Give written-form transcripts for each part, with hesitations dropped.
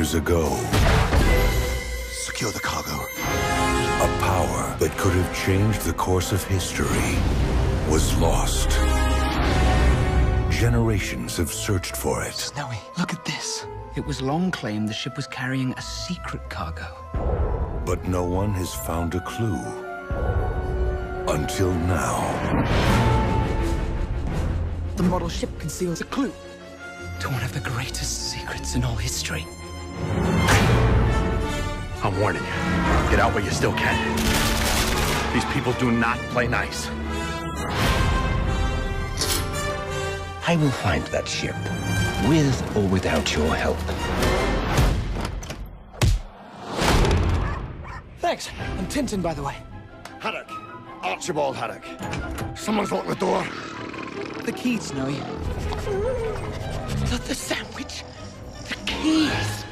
years ago, Secure the cargo. a power that could have changed the course of history was lost. Generations have searched for it. Snowy, look at this. It was long claimed the ship was carrying a secret cargo. But no one has found a clue. Until now. The model ship conceals a clue to one of the greatest secrets in all history. I'm warning you. Get out while you still can. These people do not play nice. I will find that ship, with or without your help. Thanks. I'm Tintin, by the way. Haddock. Archibald Haddock. Someone's locked the door. The keys, Snowy. The sandwich. The keys.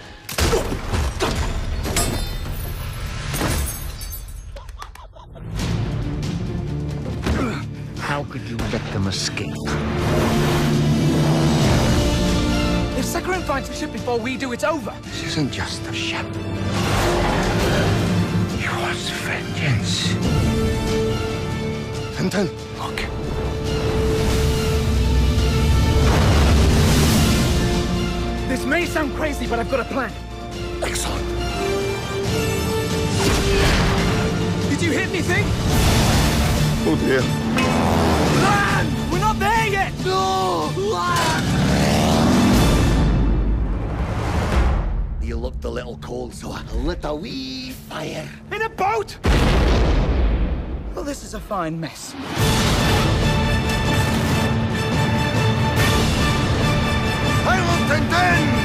How could you let them escape? If Sakharine finds the ship before we do, it's over. This isn't just a ship. Yours vengeance. Tintin. Look. This may sound crazy, but I've got a plan. Excellent. Did you hit anything? Oh dear. Land! We're not there yet! No! You looked a little cold, so I lit a wee fire. In a boat? Well, this is a fine mess. I will Tintin!